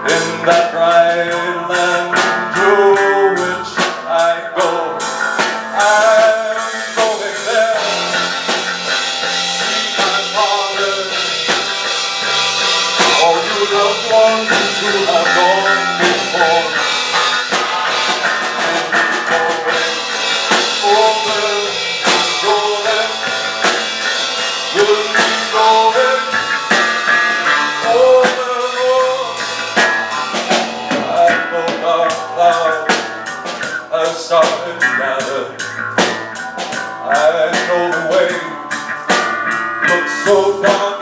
in that bright land through which I go. I'm going there, see my father, or you loved ones who have gone before. And going over, rolling, we'll be going over. As stars gather, I know the way looks so dark.